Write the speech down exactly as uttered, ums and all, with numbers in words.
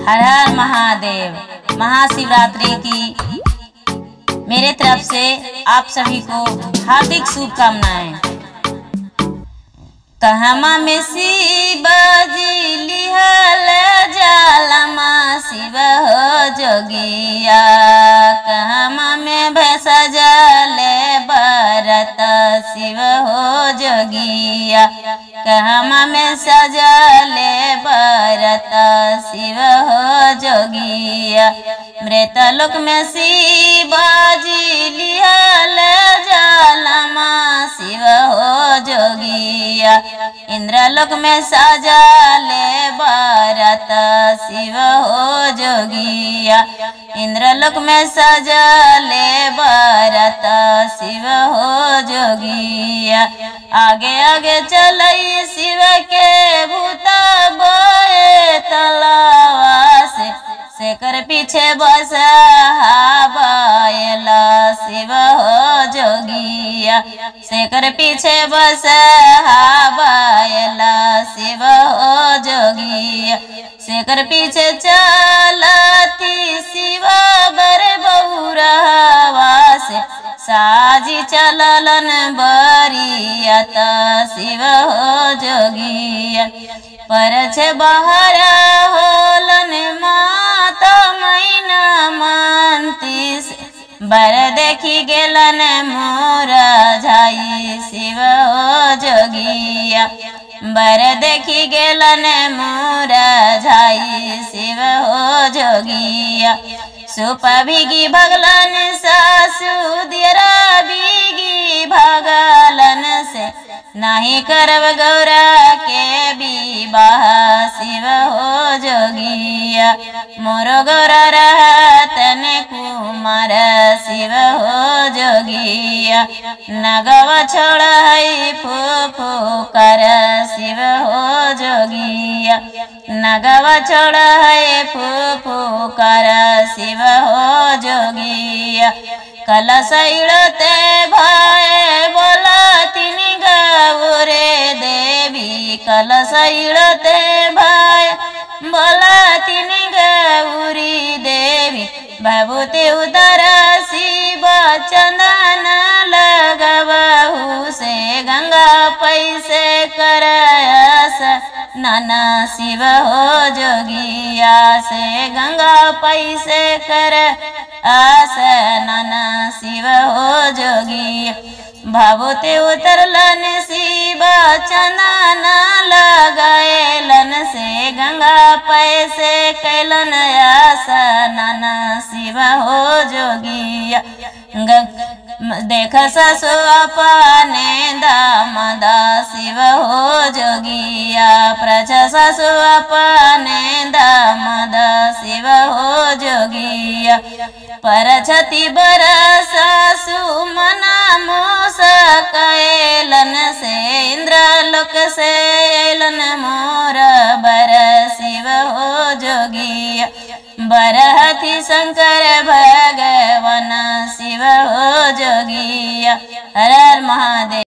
हर हर महादेव। महाशिवरात्रि की मेरे तरफ से आप सभी को हार्दिक शुभकामनाएं। कहमा में शिव जी लिहल जालमा शिव हो जोगिया, कहमा में भैसा जले बरत शिव हो जोगिया, कहमा में सजले बरत शिव हो जोगिया। मृतलोक में शिव जी लिहल जालमा शिव हो जोगिया, इंद्रलोक में सजले बरत शिव हो जोगिया, इंद्रलोक में सजले बरत शिव हो जोगिया। आगे आगे चलई शिव के भूता बोए तलावा से, शेकर पीछे बस हाबायला शिव हो जोगिया, शेकर पीछे बस हाबायला शिव हो जोगिया। शेकर पीछे चलती शिव बर बहुरहवा से, साजी चललन बरियत शिव हो जोगिया। परछ बाहर होलन माता मैना मानती से, बर देखी गेलन मोर झाई शिव हो जोगिया, बर देखी गेलन मोर झाई शिव हो जोगिया। सुप भीगी भगलन सासु दियरा भीगी भगलन से, नहीं करब गौरा के विवाह शिव हो जोगिया। मोरो गौरा रहतन कुमार शिव हो जोगिया, नगवा छोड़ है फूफू कर शिव हो जोगिया, नगवा छोड़ है फूफू कर शिव हो जोगिया। कलश इड़ते भय बोला तीन गौरे देवी, कलश इड़ते भय बोला तीन गौरी देवी। भभूति उदर शिव चंदन लगबहु से, गंगा पैसे करयस नाना शिव हो जोगिया से, गंगा पैसे कर आस नाना शिव हो जोगिया। भभूति उतरलन शिव चंदन लगाएलन से, गंगा पैसे कैलन आस नाना शिव हो जोगिया। देख ससु अपने दामदा शिव हो जोगिया, प्रछ ससु अपने दामदा शिव हो जोगिया। परछति बर सासु मना मोस कैलन से, इंद्रलोक से एलन मोर बर शिव हो जोगिया। बरहति शंकर भगवान शिव हो जोगिया। हर हर महादेव।